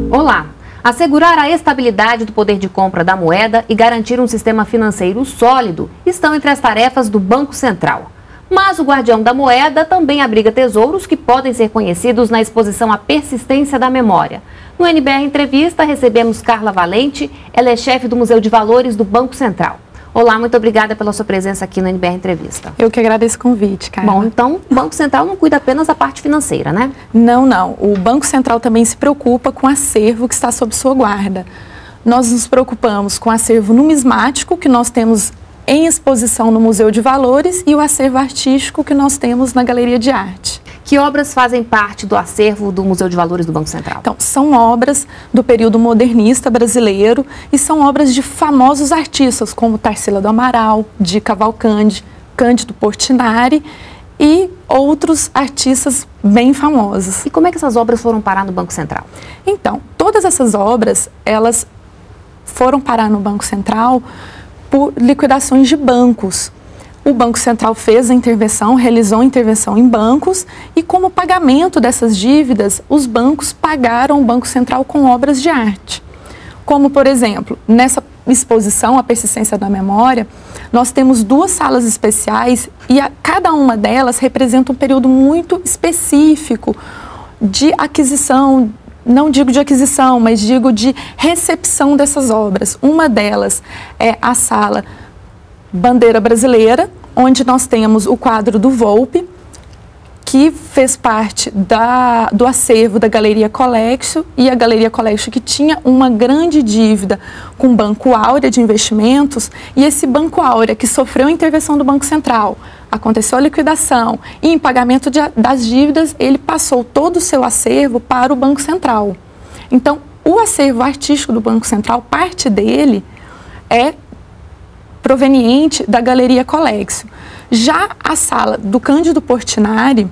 Olá! Assegurar a estabilidade do poder de compra da moeda e garantir um sistema financeiro sólido estão entre as tarefas do Banco Central. Mas o guardião da moeda também abriga tesouros que podem ser conhecidos na exposição à persistência da memória. No NBR Entrevista, recebemos Carla Valente, ela é chefe do Museu de Valores do Banco Central. Olá, muito obrigada pela sua presença aqui no NBR Entrevista. Eu que agradeço o convite, Carla. Bom, então o Banco Central não cuida apenas da parte financeira, né? Não, não. O Banco Central também se preocupa com o acervo que está sob sua guarda. Nós nos preocupamos com o acervo numismático que nós temos em exposição no Museu de Valores e o acervo artístico que nós temos na Galeria de Arte. Que obras fazem parte do acervo do Museu de Valores do Banco Central? Então, são obras do período modernista brasileiro e são obras de famosos artistas como Tarsila do Amaral, de Cavalcanti, Cândido Portinari e outros artistas bem famosos. E como é que essas obras foram parar no Banco Central? Então, todas essas obras, elas foram parar no Banco Central por liquidações de bancos. O Banco Central fez a intervenção, realizou a intervenção em bancos e como pagamento dessas dívidas, os bancos pagaram o Banco Central com obras de arte. Como, por exemplo, nessa exposição, a persistência da memória, nós temos duas salas especiais e cada uma delas representa um período muito específico de aquisição, não digo de aquisição, mas digo de recepção dessas obras. Uma delas é a sala Bandeira Brasileira, onde nós temos o quadro do Volpi, que fez parte do acervo da Galeria Colexo, e a Galeria Colexo que tinha uma grande dívida com o Banco Áurea de Investimentos, e esse Banco Áurea que sofreu a intervenção do Banco Central, aconteceu a liquidação, e em pagamento das dívidas, ele passou todo o seu acervo para o Banco Central. Então, o acervo artístico do Banco Central, parte dele é proveniente da Galeria Colexo. Já a sala do Cândido Portinari,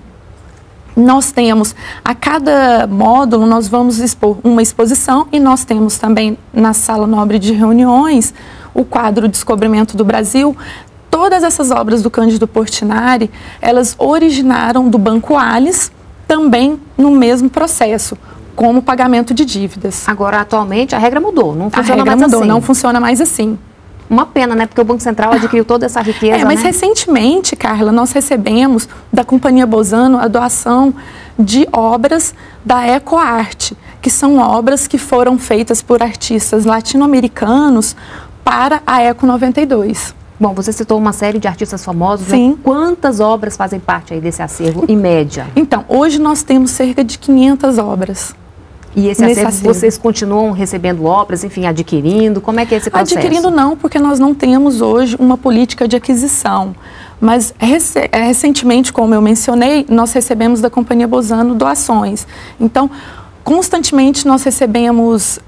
nós temos, a cada módulo, nós vamos expor uma exposição e nós temos também na Sala Nobre de Reuniões o quadro Descobrimento do Brasil. Todas essas obras do Cândido Portinari, elas originaram do Banco Allis, também no mesmo processo, como pagamento de dívidas. Agora, atualmente, a regra mudou, não funciona mais mudou, assim. Não funciona mais assim. Uma pena, né? Porque o Banco Central adquiriu toda essa riqueza, mas né? recentemente, Carla, nós recebemos da Companhia Bozano a doação de obras da EcoArte, que são obras que foram feitas por artistas latino-americanos para a Eco 92. Bom, você citou uma série de artistas famosos, Sim. né? Quantas obras fazem parte aí desse acervo, em média? Então, hoje nós temos cerca de 500 obras. E esse acervo, vocês continuam recebendo obras, enfim, adquirindo? Como é que é esse processo? Adquirindo não, porque nós não temos hoje uma política de aquisição. Mas recentemente, como eu mencionei, nós recebemos da Companhia Bozano doações. Então, constantemente nós recebemos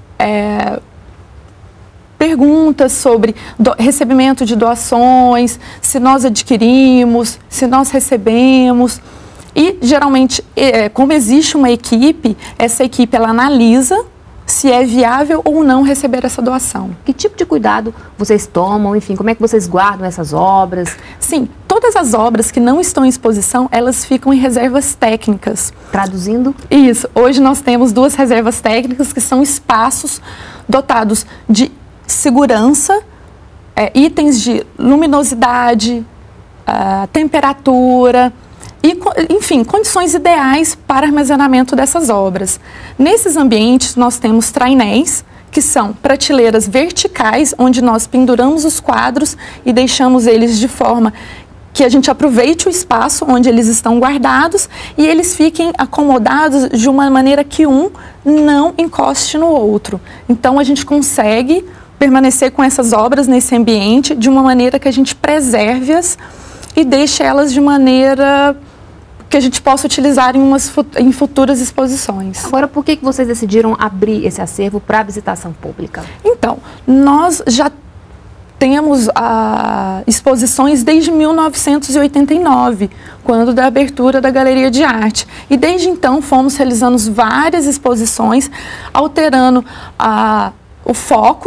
perguntas sobre recebimento de doações, se nós adquirimos, se nós recebemos. E, geralmente, como existe uma equipe, essa equipe ela analisa se é viável ou não receber essa doação. Que tipo de cuidado vocês tomam? Enfim, como é que vocês guardam essas obras? Sim, todas as obras que não estão em exposição, elas ficam em reservas técnicas. Traduzindo? Isso. Hoje nós temos duas reservas técnicas que são espaços dotados de segurança, itens de luminosidade, temperatura e, enfim, condições ideais para armazenamento dessas obras. Nesses ambientes, nós temos trainéis, que são prateleiras verticais, onde nós penduramos os quadros e deixamos eles de forma que a gente aproveite o espaço onde eles estão guardados e eles fiquem acomodados de uma maneira que um não encoste no outro. Então, a gente consegue permanecer com essas obras nesse ambiente de uma maneira que a gente preserve-as e deixe elas de maneira que a gente possa utilizar em futuras exposições. Agora, por que vocês decidiram abrir esse acervo para visitação pública? Então, nós já temos exposições desde 1989, quando da abertura da Galeria de Arte. E desde então fomos realizando várias exposições, alterando o foco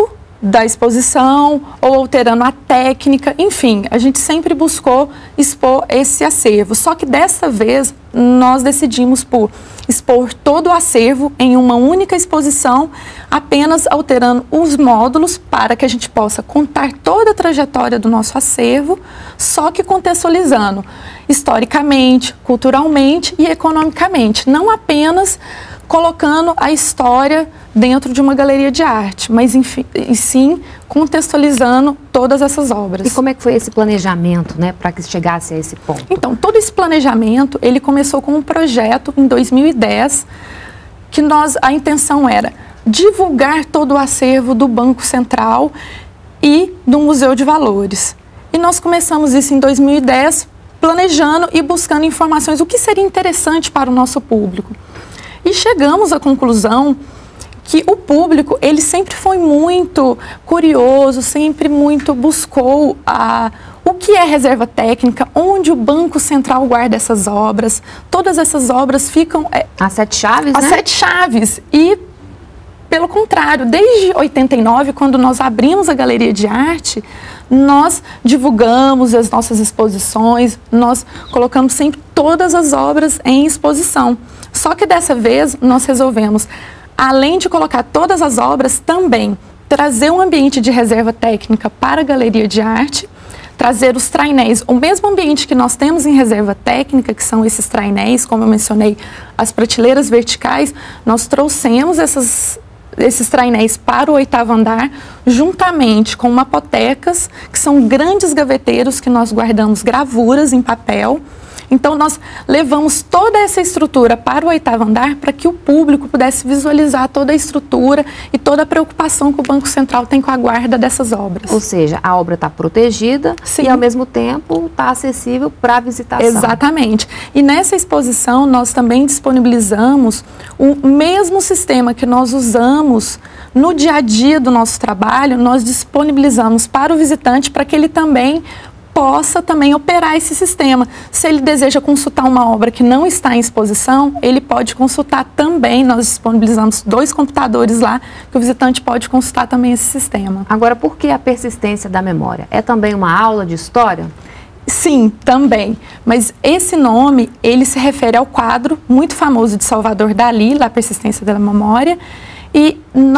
da exposição ou alterando a técnica, enfim, a gente sempre buscou expor esse acervo. Só que dessa vez nós decidimos por expor todo o acervo em uma única exposição, apenas alterando os módulos para que a gente possa contar toda a trajetória do nosso acervo, só que contextualizando historicamente, culturalmente e economicamente, não apenas colocando a história dentro de uma galeria de arte, mas enfim, e sim contextualizando todas essas obras. E como é que foi esse planejamento, né, para que chegasse a esse ponto? Então, todo esse planejamento, ele começou com um projeto em 2010, que a intenção era divulgar todo o acervo do Banco Central e do Museu de Valores. E nós começamos isso em 2010, planejando e buscando informações, o que seria interessante para o nosso público. E chegamos à conclusão que o público, ele sempre foi muito curioso, sempre muito buscou o que é reserva técnica, onde o Banco Central guarda essas obras. Todas essas obras ficam... As 7 chaves, né? As 7 chaves. E, pelo contrário, desde 89, quando nós abrimos a Galeria de Arte, nós divulgamos as nossas exposições, nós colocamos sempre todas as obras em exposição. Só que dessa vez nós resolvemos, além de colocar todas as obras, também trazer um ambiente de reserva técnica para a Galeria de Arte, trazer os trainéis, o mesmo ambiente que nós temos em reserva técnica, que são esses trainéis, como eu mencionei, as prateleiras verticais, nós trouxemos esses trainéis para o 8º andar, juntamente com mapotecas, que são grandes gaveteiros que nós guardamos gravuras em papel. Então, nós levamos toda essa estrutura para o 8º andar para que o público pudesse visualizar toda a estrutura e toda a preocupação que o Banco Central tem com a guarda dessas obras. Ou seja, a obra está protegida. Sim. E, ao mesmo tempo, está acessível para visitação. Exatamente. E nessa exposição, nós também disponibilizamos o mesmo sistema que nós usamos no dia a dia do nosso trabalho, nós disponibilizamos para o visitante para que ele também possa também operar esse sistema. Se ele deseja consultar uma obra que não está em exposição, ele pode consultar também. Nós disponibilizamos 2 computadores lá, que o visitante pode consultar também esse sistema. Agora, por que a persistência da memória? É também uma aula de história? Sim, também. Mas esse nome, ele se refere ao quadro muito famoso de Salvador Dalí, La Persistência da Memória, e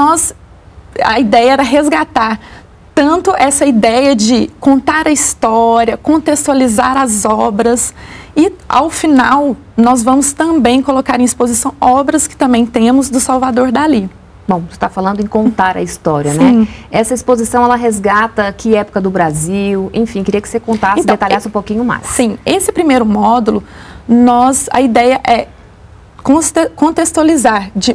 a ideia era resgatar tanto essa ideia de contar a história, contextualizar as obras e, ao final, nós vamos também colocar em exposição obras que também temos do Salvador Dalí. Bom, você está falando em contar a história, Sim. né? Essa exposição, ela resgata que época do Brasil? Enfim, queria que você contasse, então, detalhasse um pouquinho mais. Sim, esse primeiro módulo, a ideia é contextualizar de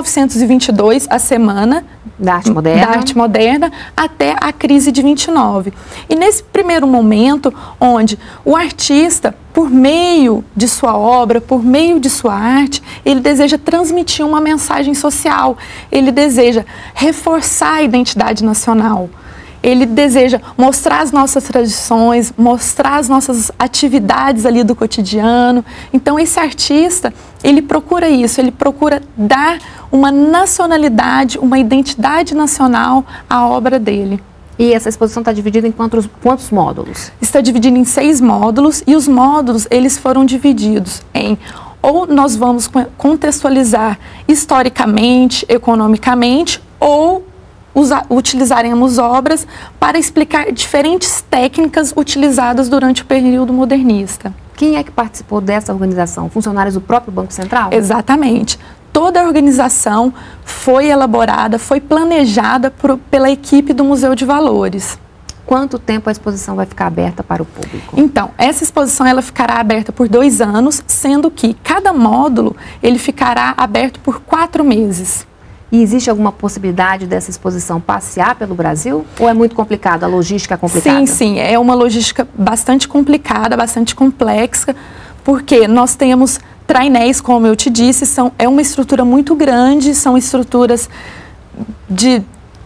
1922, a Semana da Arte Moderna, até a crise de 29. E nesse primeiro momento, onde o artista, por meio de sua obra, por meio de sua arte, ele deseja transmitir uma mensagem social, ele deseja reforçar a identidade nacional. Ele deseja mostrar as nossas tradições, mostrar as nossas atividades ali do cotidiano. Então, esse artista, ele procura isso, ele procura dar uma nacionalidade, uma identidade nacional à obra dele. E essa exposição está dividida em quantos módulos? Está dividida em 6 módulos e os módulos, eles foram divididos em... Ou nós vamos contextualizar historicamente, economicamente, ou utilizaremos obras para explicar diferentes técnicas utilizadas durante o período modernista. Quem é que participou dessa organização? Funcionários do próprio Banco Central? Exatamente. Toda a organização foi elaborada, foi planejada pela equipe do Museu de Valores. Quanto tempo a exposição vai ficar aberta para o público? Então, essa exposição ela ficará aberta por 2 anos, sendo que cada módulo ele ficará aberto por 4 meses. E existe alguma possibilidade dessa exposição passear pelo Brasil? Ou é muito complicado, a logística é complicada? Sim, sim, é uma logística bastante complicada, bastante complexa, porque nós temos trainéis, como eu te disse, é uma estrutura muito grande, são estruturas de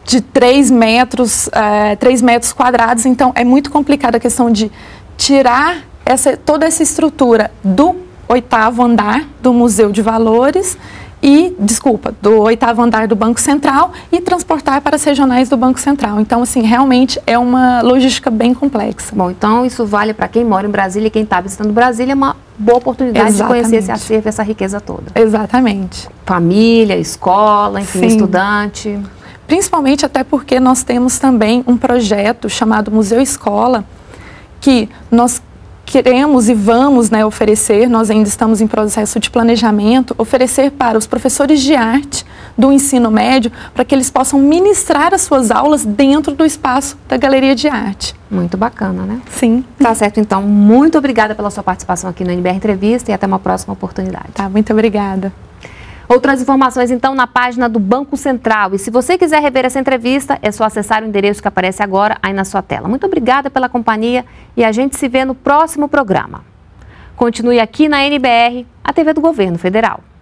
3 metros, 3 metros quadrados, então é muito complicada a questão de tirar toda essa estrutura do 8º andar do Museu de Valores do 8º andar do Banco Central e transportar para as regionais do Banco Central. Então, assim, realmente é uma logística bem complexa. Bom, então isso vale para quem mora em Brasília e quem está visitando Brasília, é uma boa oportunidade de conhecer esse acervo, essa riqueza toda. Exatamente. Família, escola, enfim, estudante. Principalmente até porque nós temos também um projeto chamado Museu Escola, que nós queremos e vamos, né, oferecer, nós ainda estamos em processo de planejamento, oferecer para os professores de arte do ensino médio, para que eles possam ministrar as suas aulas dentro do espaço da Galeria de Arte. Muito bacana, né? Sim. Tá certo, então. Muito obrigada pela sua participação aqui no NBR Entrevista e até uma próxima oportunidade. Tá, muito obrigada. Outras informações, então, na página do Banco Central. E se você quiser rever essa entrevista, é só acessar o endereço que aparece agora aí na sua tela. Muito obrigada pela companhia e a gente se vê no próximo programa. Continue aqui na NBR, a TV do Governo Federal.